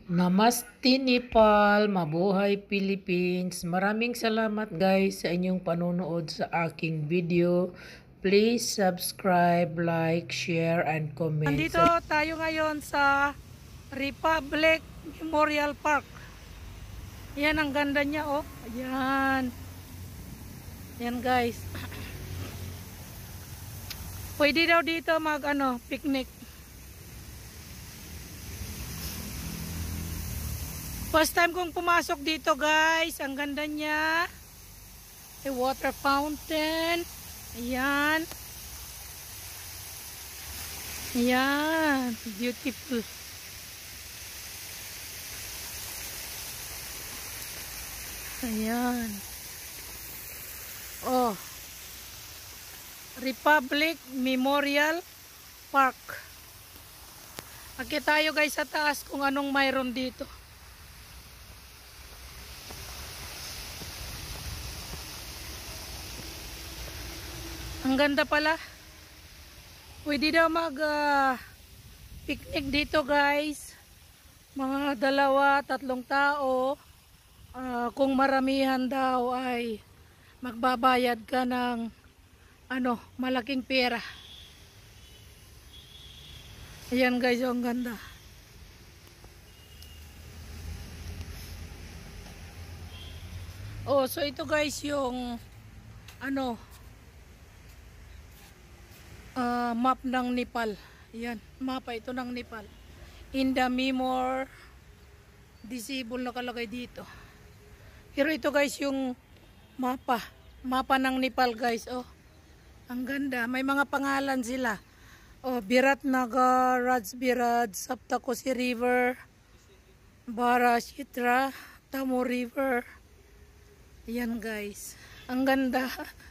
Namaste Nepal, mabuhay Philippines. Maraming salamat guys sa inyong panonood sa aking video. Please subscribe, like, share, and comment. Nandito tayo ngayon sa Republic Memorial Park. Yan ang ganda niya, oh. Ayan. Yan guys. Pwede daw dito mag picnic. First time kong pumasok dito guys. Ang ganda niya. A water fountain. Ayan. Ayan. Beautiful. Ayan. Oh. Republic Memorial Park. Akit tayo guys sa taas kung anong mayroon dito. Ang ganda pala. Pwede daw mag picnic dito guys. Mga 2-3 tao. Kung maramihan daw ay magbabayad ka ng malaking pera. Ayan guys, ang ganda. Oh, so ito guys yung map ng Nepal. Ayan, mapa ito ng Nepal. In the Memor Disabled nakalagay dito. Pero ito guys yung mapa ng Nepal guys. Oh, ang ganda. May mga pangalan sila. Oh, Biratnagar, Rajbirad, Saptakosi River, Barashitra, Tamo River. Ayan guys. Ang ganda.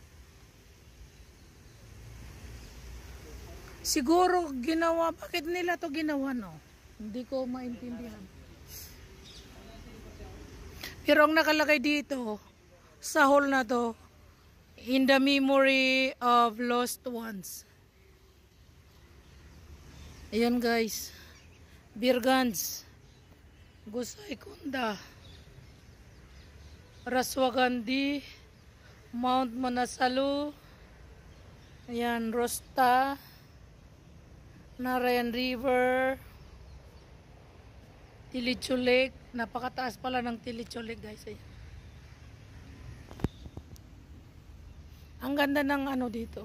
Siguro ginawa, bakit nila to ginawa no? Hindi ko maintindihan. Pero ang nakalagay dito sa hall na to, in the memory of lost ones. Ayan guys. Birgans, Gusay Kunda, Raswagandhi, Mount Manasalu, ayan, Rosta, Narayan River, Tilicho Lake. Napakataas pala ng Tilicho Lake guys. Ayan. Ang ganda ng dito.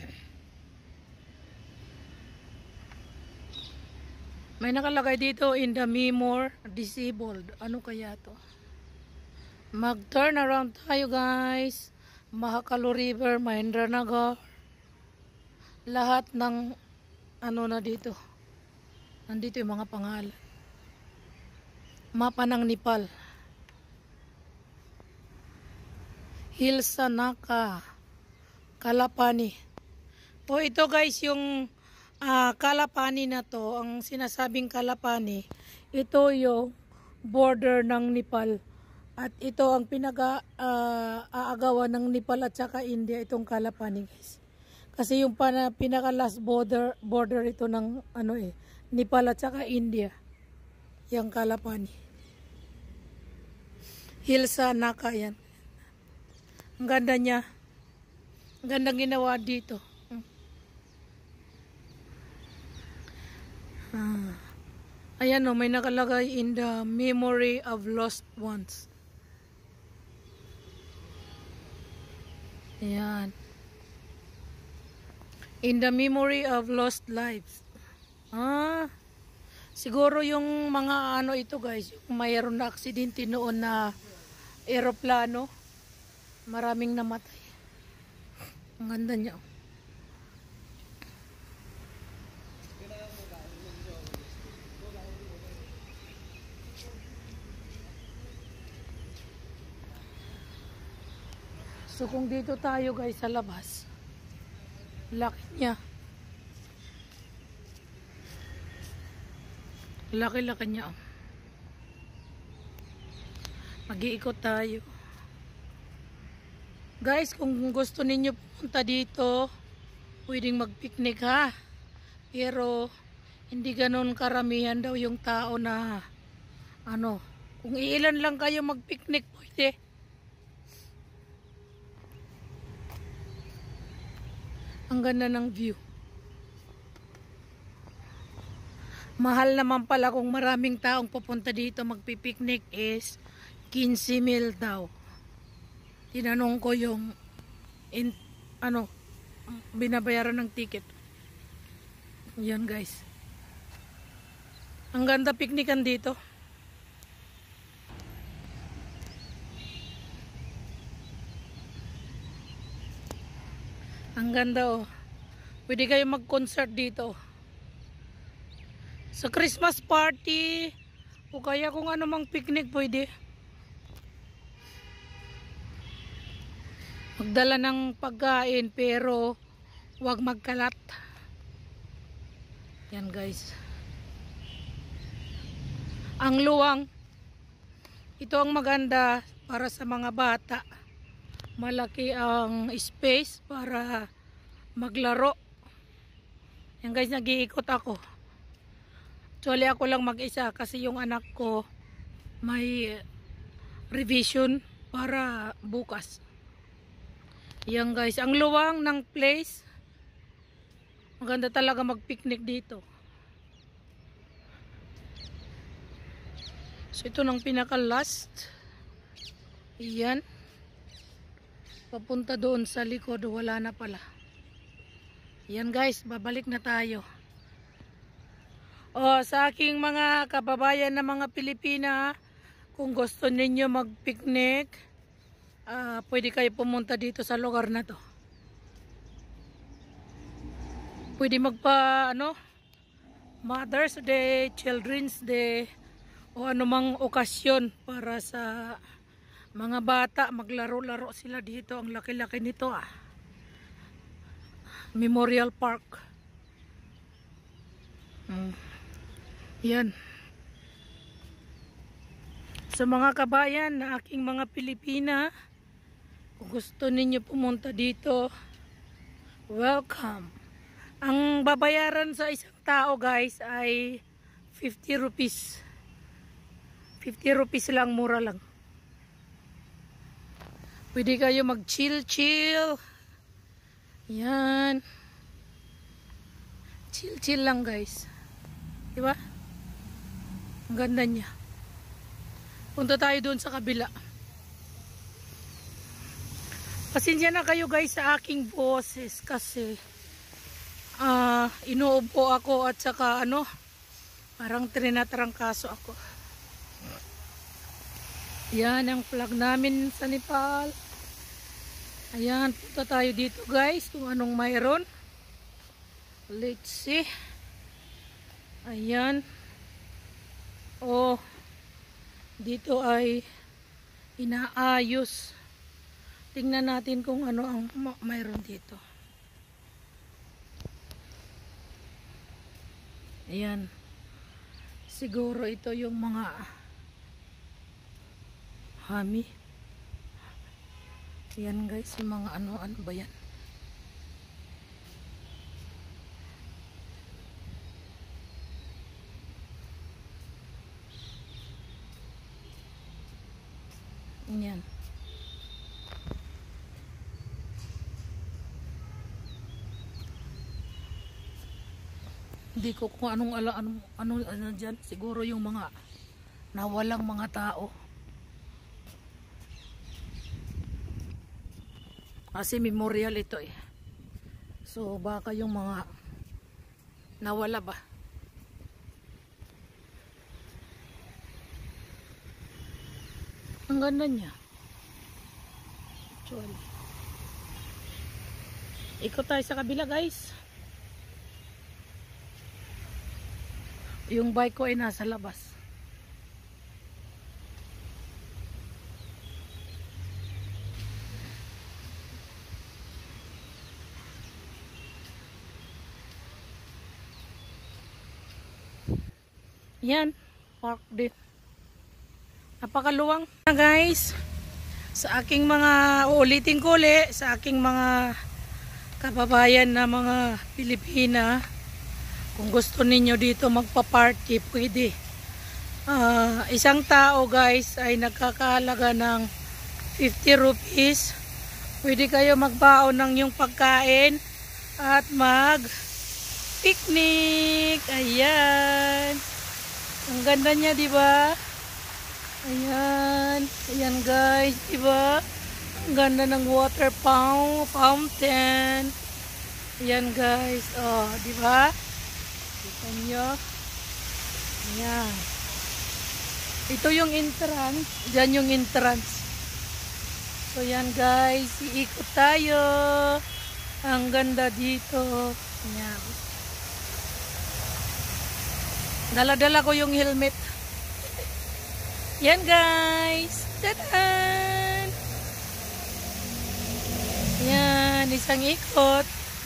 May nakalagay dito in the Memor Disabled. Ano kaya to? Mag-turn around tayo guys. Mahakalo River, Mahendranagar. Lahat ng na dito. Nandito yung mga pangalan. Mapa ng Nepal. Hilsanaka, Kalapani. O ito guys yung Kalapani na to. Ang sinasabing Kalapani, ito yung border ng Nepal. At ito ang aagawan ng Nepal at saka India, itong Kalapani guys. Kasi yung pinaka last border ito ng Nepal at saka India. Yang Kalapani. Hilsanaka yan. Ang ganda niya. Ang gandang ginawa dito. Ayan o, may nakalagay in the memory of lost ones. Ayan. In the memory of lost lives. Siguro yung mga ito guys, yung mayroon na aksidente noon na eroplano, maraming namatay. Ang ganda niya. So kung dito tayo guys sa labas, laki niya. Laki-laki niya. Mag-iikot tayo. Guys, kung gusto ninyo pumunta dito, pwedeng mag-picnic ha. Pero hindi ganon karamihan daw yung tao na ano, kung iilan lang kayo mag-picnic, pwede. Ang ganda ng view. Mahal naman pala kung maraming taong pupunta dito magpipiknik is 15,000 daw. Tinanong ko yung binabayaran ng ticket. Yan guys. Ang ganda piknikan dito. Ang ganda oh. Pwede kayo mag-concert dito. Sa Christmas party o kaya kung ano mang picnic pwede. Magdala ng pagkain pero huwag magkalat. Yan guys. Ang luwang. Ito ang maganda para sa mga bata. Malaki ang space para maglaro. Yan guys, nag-iikot ako. Actually ako lang mag-isa kasi yung anak ko may revision para bukas. Yan guys, ang luwang ng place. Maganda talaga mag-picnic dito. So ito nang pinaka-last. Yan. Papunta doon sa likod, wala na pala. Yan guys, babalik na tayo. Sa aking mga kababayan na mga Pilipina, kung gusto ninyo mag-picnic, pwede kayo pumunta dito sa lugar na to. Pwede Mother's Day, Children's Day, o anumang okasyon para sa mga bata, maglaro-laro sila dito. Ang laki-laki nito Memorial Park. Yan. Sa mga kabayan na aking mga Pilipina, kung gusto ninyo pumunta dito, welcome. Ang babayaran sa isang tao guys ay 50 rupees. 50 rupees lang, mura lang. Pwede kayo mag-chill-chill. Yan. Chill-chill lang guys. Diba? Ang ganda niya. Punta tayo doon sa kabila. Pasensya na kayo guys sa aking boses kasi inuubo ako at saka parang trinatrangkaso ako. Yan ang flag namin sa Nepal. Ayan, punta tayo dito guys kung anong mayroon. Let's see. Ayan. Dito ay inaayos. Tingnan natin kung ano ang mayroon dito. Ayan. Siguro ito yung mga hami. Ayan guys, yung mga ano ba yan? Ayan. Hindi ko kung ano dyan. Siguro yung mga nawalang mga tao. Kasi memorial ito eh. So baka yung mga nawala ba. Ang ganda niya. Actually. Ikot tayo sa kabila guys. Yung bike ko ay nasa labas. Yan, park din. Napakaluwang na guys. Sa aking mga uulitin ko ulit, sa aking mga kababayan na mga Pilipina, kung gusto ninyo dito magpa-party, pwede. Isang tao guys ay nagkakahalaga ng 50 rupees. Pwede kayo magbaon ng yung pagkain at mag picnic. Ayan. Ang ganda niya, di ba? Ayan. Ayan guys, di ba? Ang ganda ng water fountain. Ayan guys. Oh, di ba? Kita niyo. Ayan. Ito yung entrance. Diyan yung entrance. So yan guys, iikot tayo. Ang ganda dito. Yan. Dala-dala ko yung helmet. Yan guys. Tadan! Yan, isang ikot.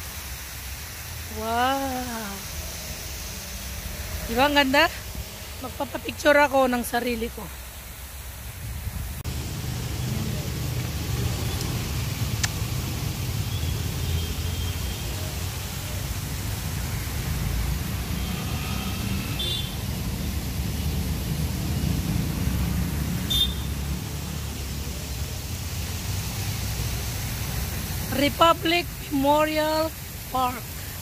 Wow. Diba ang ganda? Magpapapicture ako ng sarili ko. Republic Memorial Park.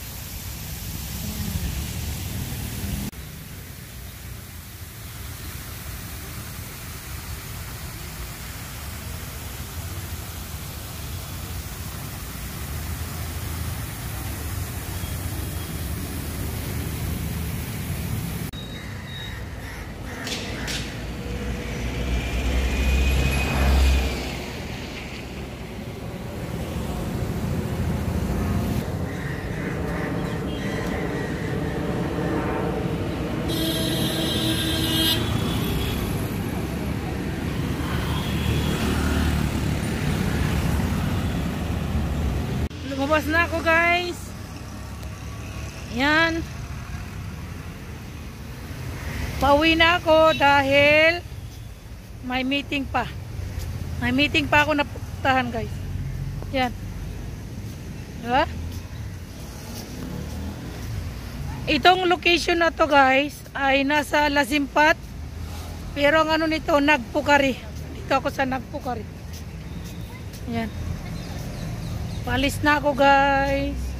Lumabas na ako guys. Yan. Pauwi na ako dahil may meeting pa. May meeting pa ako napuntahan guys. Yan. Diba? Itong location na to guys ay nasa Lasimpat. Pero ang ano nito, Nagpukari. Dito ako sa Nagpukari. Yan. Palis na ako guys.